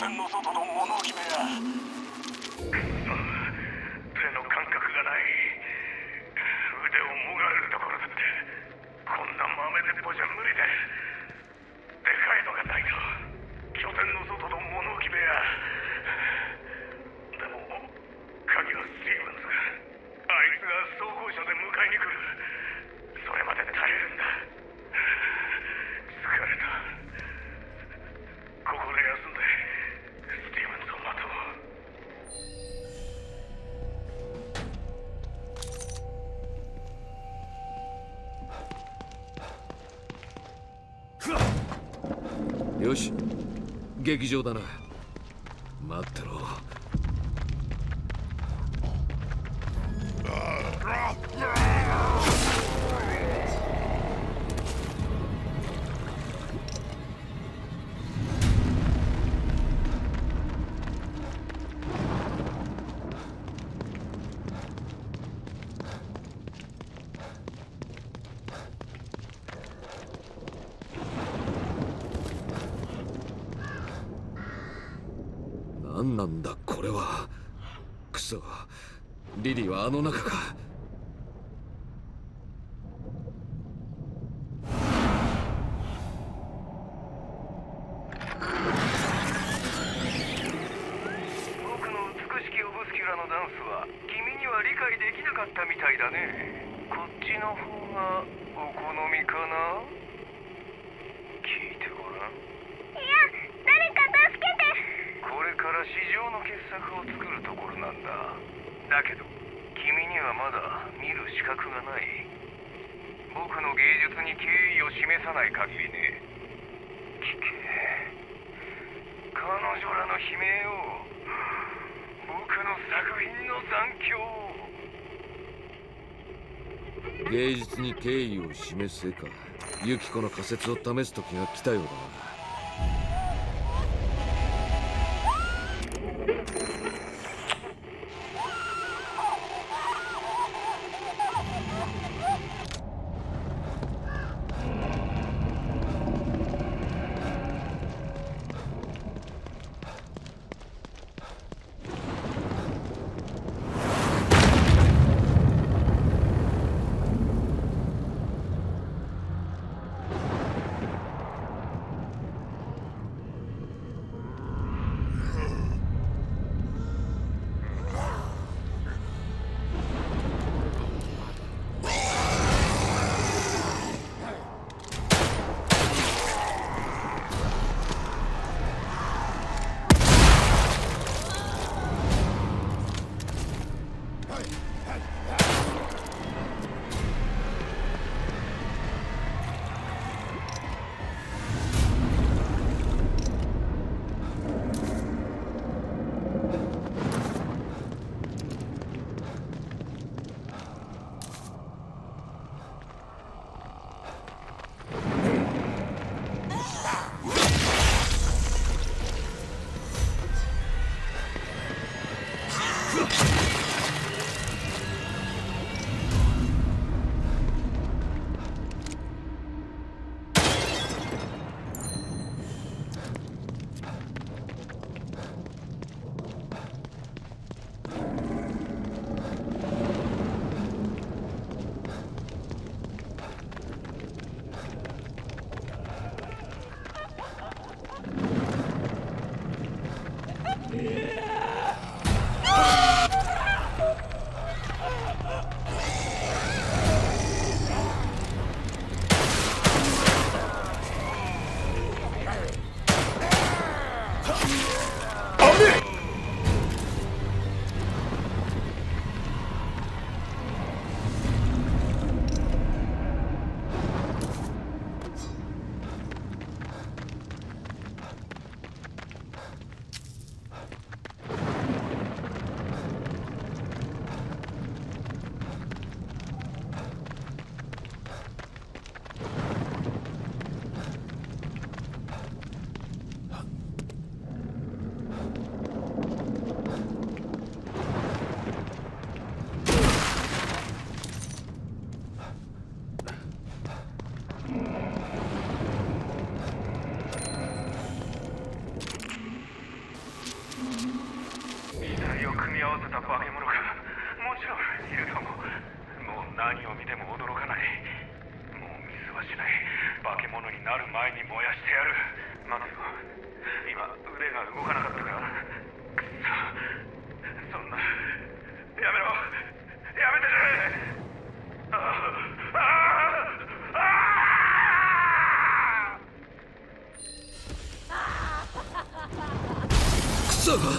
点の外の物置部屋。 手の感覚がない。腕をもがるところだって。こんな豆鉄砲じゃ無理だ。でかいのがないと。拠点の外の物置部屋。でも鍵はスティーブンズ。あいつが装甲車で迎えに来る。それまで耐えるんだ。疲れた。ここで休んでスティーブンズを待とう。よし、劇場だな。待ってろ。何なんだこれは。クソ、リリーはあの中か。 僕の美しきオブスキュラのダンスは君には理解できなかったみたいだね。こっちの方がお好みかな。聞いてごらん。 いや、誰か助けて。 これから市場の傑作を作るところなんだ。だけど君にはまだ見る資格がない。僕の芸術に敬意を示さない限りね。聞け、彼女らの悲鳴を、僕の作品の残響を。 芸術に敬意を示せか。ユキコの仮説を試す時が来たようだな。 前に燃やしてやる。待てよ、今腕が動かなかったか。くそ、そんな、やめろ、やめてくれ。 クソが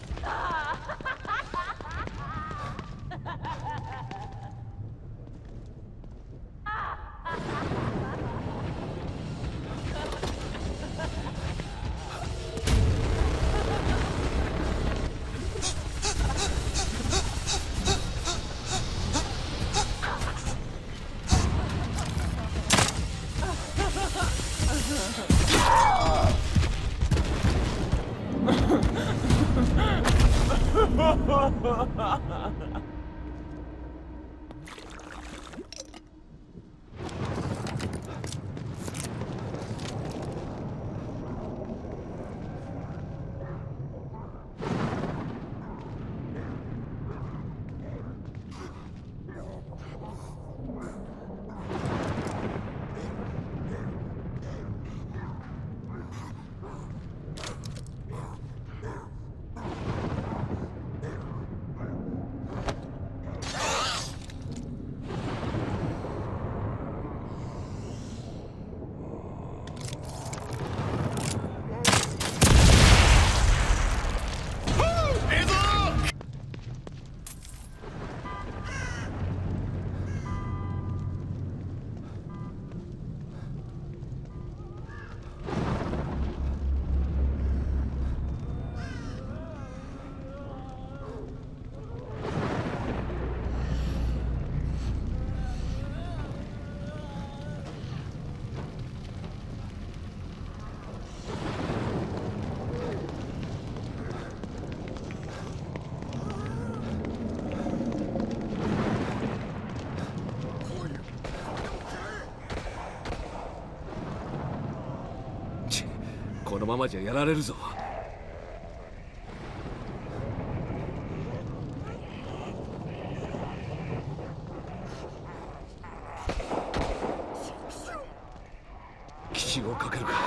このままじゃやられるぞ。奇襲をかけるか。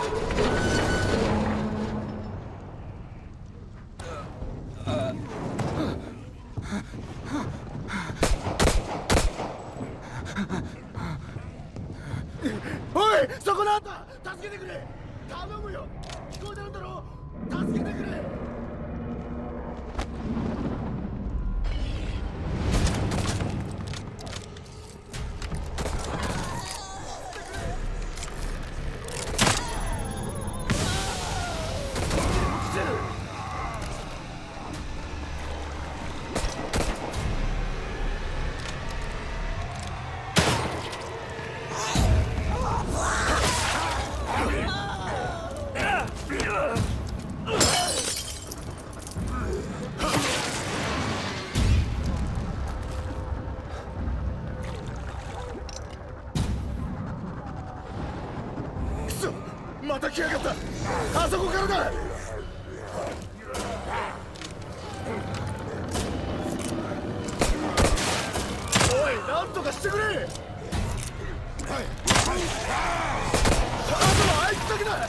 おい、そこのあんた、助けてくれ。頼むよ、聞こえてるんだろ。助けてくれ。また来やがった。あそこからだ。おい、なんとかしてくれ。はい、あとはあいつだけだ。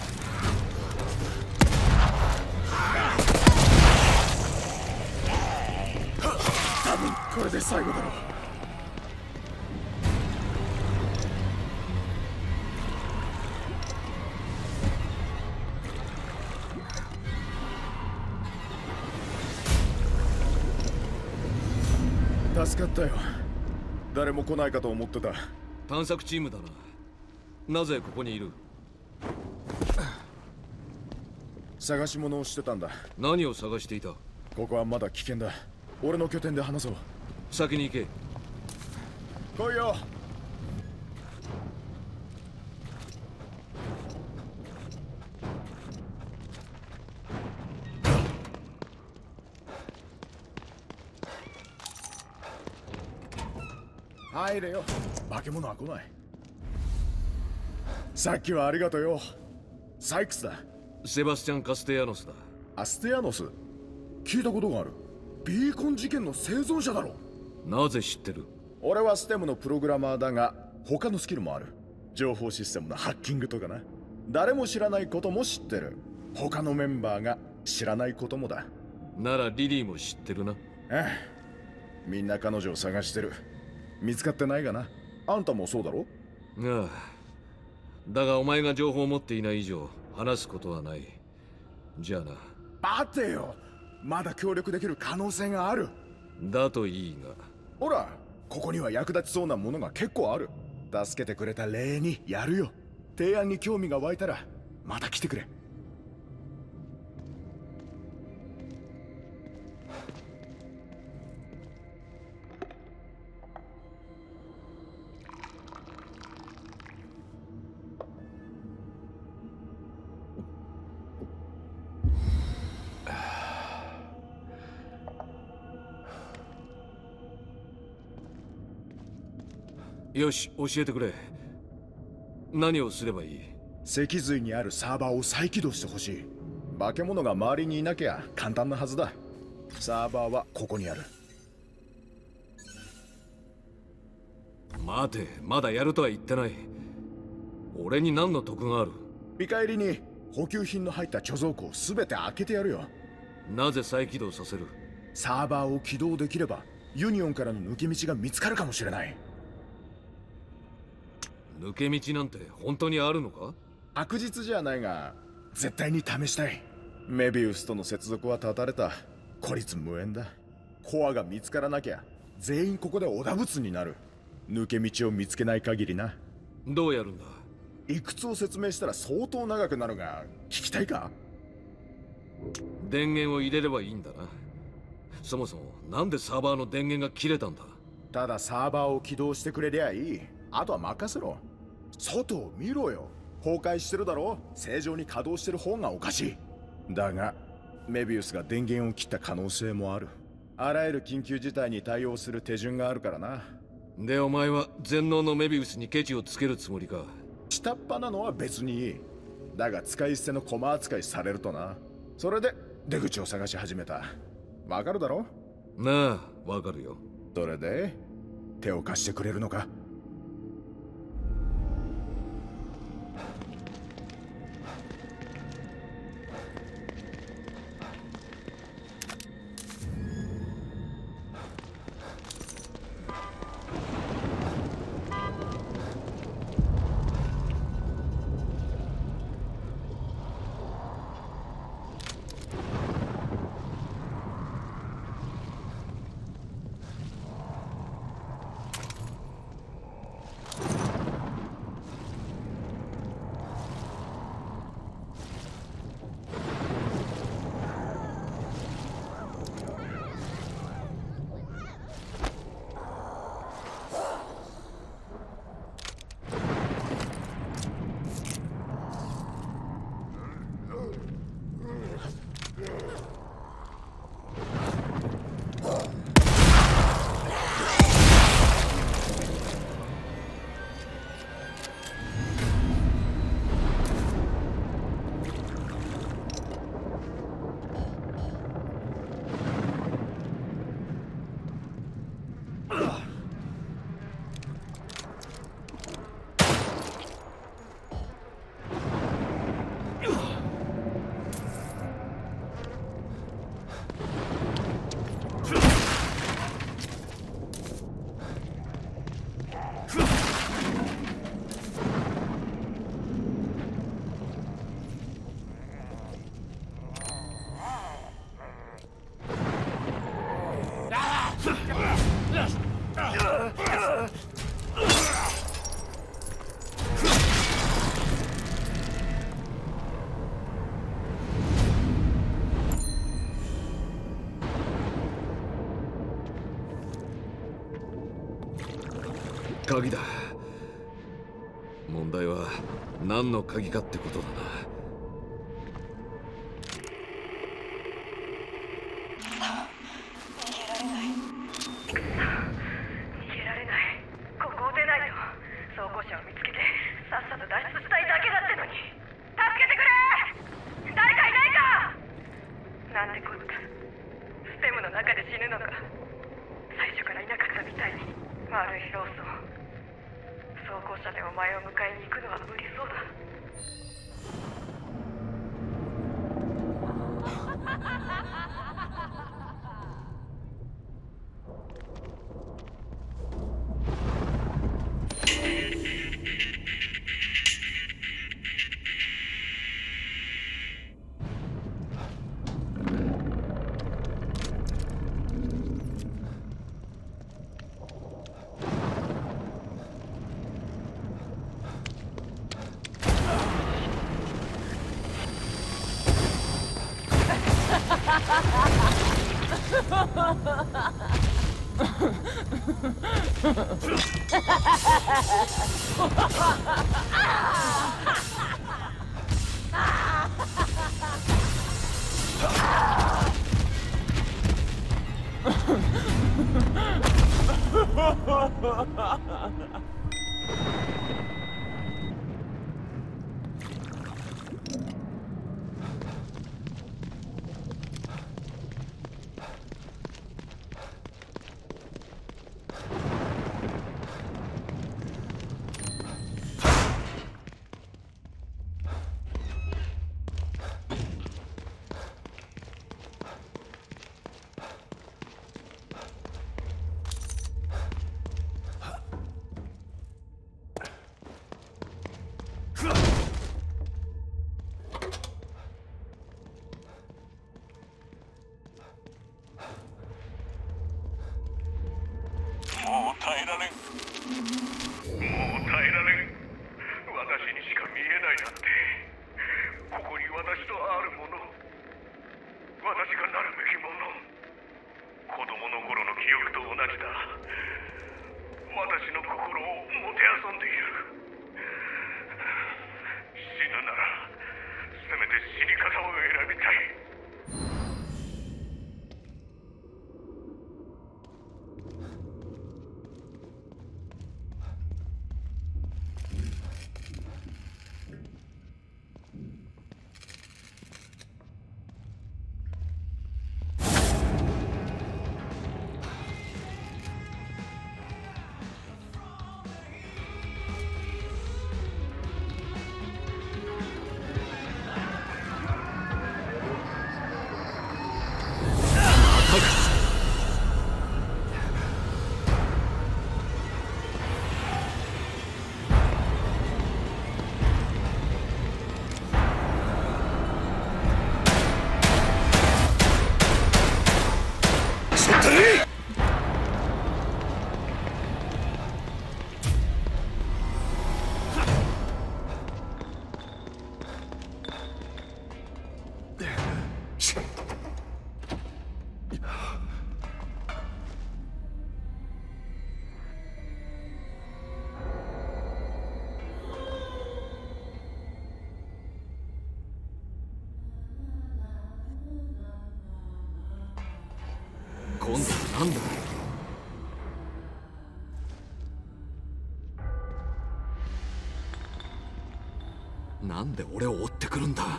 多分これで最後だろう。助かったよ。誰も来ないかと思ってた。 探索チームだな。なぜここにいる？ 探し物をしてたんだ。 何を探していた？ ここはまだ危険だ。俺の拠点で話そう。 先に行け。 来いよ。入れよ。化け物は来ない。さっきはありがとうよ。サイクスだ。 セバスチャン・カステヤノスだ。 アステヤノス、聞いたことがある。ビーコン事件の生存者だろ。 なぜ知ってる？ 俺はステムのプログラマーだが他のスキルもある。情報システムのハッキングとかな。 誰も知らないことも知ってる。他のメンバーが知らないこともだ。 ならリリーも知ってるな。 ええ、みんな彼女を探してる。見つかってないがな。あんたもそうだろ？ ああ。だがお前が情報を持っていない以上話すことはない。じゃあな。 待てよ、まだ協力できる可能性がある。 だといいが。 ほら、ここには役立ちそうなものが結構ある。助けてくれた礼にやるよ。提案に興味が湧いたらまた来てくれ。 よし、教えてくれ。何をすればいい？ 脊髄にあるサーバーを再起動してほしい。化け物が周りにいなきゃ簡単なはずだ。サーバーはここにある。 待て、まだやるとは言ってない。俺に何の得がある？ 見返りに補給品の入った貯蔵庫を全て開けてやるよ。 なぜ再起動させる？ サーバーを起動できればユニオンからの抜け道が見つかるかもしれない。 抜け道なんて本当にあるのか？ 確実じゃないが絶対に試したい。メビウスとの接続は断たれた。孤立無縁だ。コアが見つからなきゃ全員ここで織田仏になる。抜け道を見つけない限りな。 どうやるんだ？ 理屈を説明したら相当長くなるが聞きたいか？ 電源を入れればいいんだな。そもそもなんでサーバーの電源が切れたんだ？ ただサーバーを起動してくれりゃいい。あとは任せろ。外を見ろよ。崩壊してるだろ。正常に稼働してる方がおかしい。だがメビウスが電源を切った可能性もある。あらゆる緊急事態に対応する手順があるからな。 でお前は全能のメビウスにケチをつけるつもりか？ 下っ端なのは別にいい。だが使い捨ての駒扱いされるとな。それで出口を探し始めた。わかるだろ？ なあ、わかるよ。 それで手を貸してくれるのか？ 鍵だ。問題は何の鍵かってことだな。 逃げられない。ここを出ないと装甲車を見つけてさっさと脱出したいだけだってのに。助けてくれ！誰かいないか！なんてこった。ステムの中で死ぬのか。最初からいなかったみたいに。悪いローソン。装甲車でお前を迎えに行くのは無理そうだ。 もう耐えられん。私にしか見えないなんて。ここに私とあるもの、私がなるべきもの、子供の頃の記憶と同じだ。私の心をもてあそんでいる。死ぬならせめて死に方を選びたい。 今度は何だ。なんで俺を追ってくるんだ。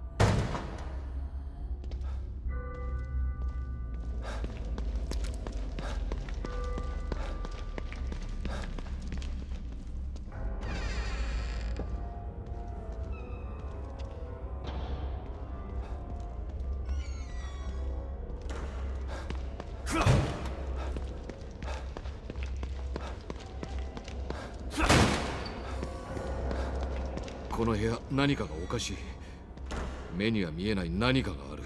この部屋、何かがおかしい。目には見えない何かがある。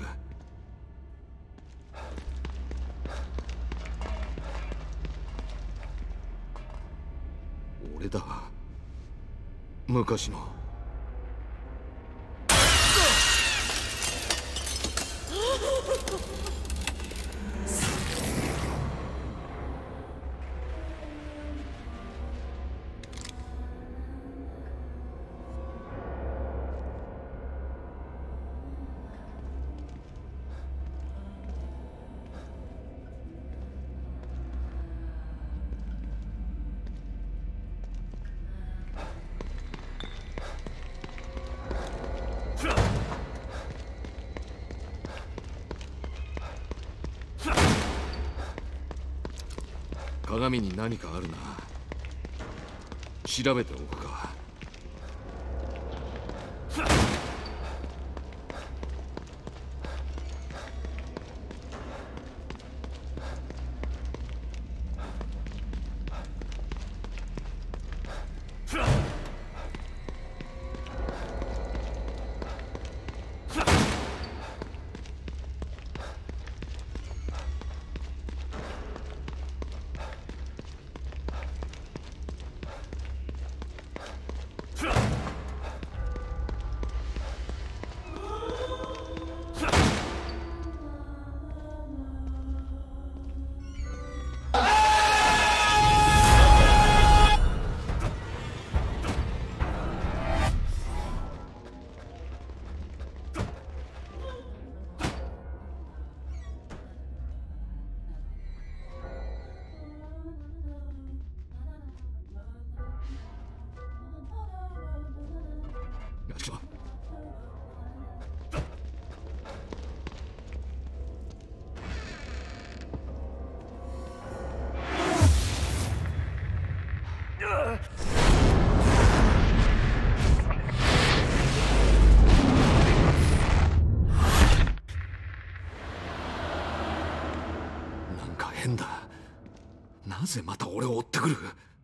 俺だ。昔の。鏡に何かあるな。調べておくか。 変だ。なぜまた俺を追ってくる？